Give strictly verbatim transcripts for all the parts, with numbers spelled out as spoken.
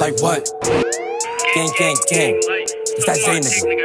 Like what? Gang, gang, gang. It's that Zayy nigga.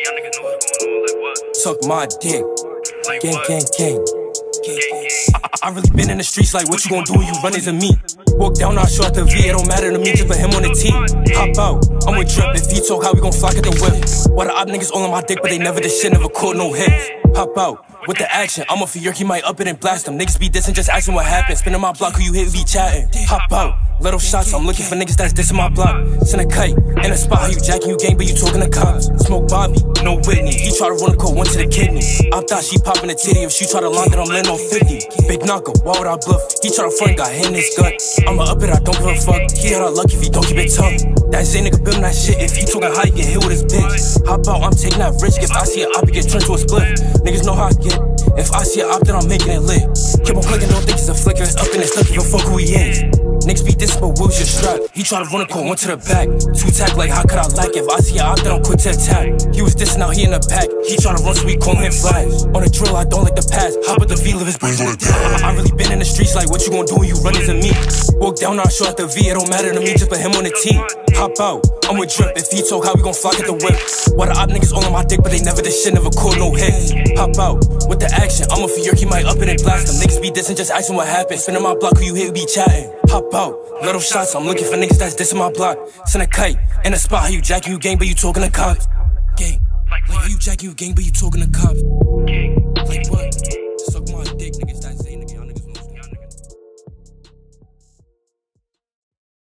Suck my dick. Gang, gang, gang. I, I really been in the streets like what you gon' do when you run into me. Walk down our short the V, it don't matter to me, just put him on the T. Hop out, I'm with Drip, if he talk how we gon' flock at the whip. Why the op niggas all on my dick, but they never did shit, never caught no hits. Hop out, with the action, I'm a York, he might up it and blast him. Niggas be dissing, just asking what happened. Spinning my block, who you hit, be chatting. Hop out, little shots, I'm looking for niggas that's dissing my block. Send a kite, in a spot, how you jacking, you gang, but you talking to cops. Smoke Bobby, no Whitney, he try to run a cold one to the kidney. I thought she popping a titty, if she try to line that I'm landing on fifty. Big knocker, why would I bluff? He try to front, got hit in his gut. I'ma up it, I don't give a fuck. He had our luck if he don't keep it tough. That Zayy nigga building that shit, if he talking high, he get hit with his bitch. Hop out, I'm taking that risk, if I see an op, he get turned to a split. Niggas know how I get. If I see an op, then I'm making it lit. Keep on clicking, don't think it's a flicker. It's up in his stuff, give a fuck who he is. Niggas be this, but Will's your strap. He try to run a call, one to the back. Two tack, like how could I lack? If I see an op, then I'm quick to attack. He was dissing, now he in the pack. He try to run, so we call him flash. On the drill, I don't like the pass. Hop with the V, live his brains on the gas. I really been in the streets like what you gon' do when you run into me. Walk down our short the V, it don't matter to me, just put him on the T. Hop out, I'm with Drip, if he talk how we gon' flock at the whip. Why the op niggas all on my dick, but they never did shit, never caught no hits. Hop out, with the action, I'm a York, he might up it and blast him. Niggas be dissing, just asking what happened. Spinning my block, who you hit, be chatting. Hop out, little shots, I'm looking for niggas that's dissing my block. Send a kite, in a spot, how you jacking, you gang, but you talking to cops. Gang, like how you jacking, you gang, but you talking to cops. Like what?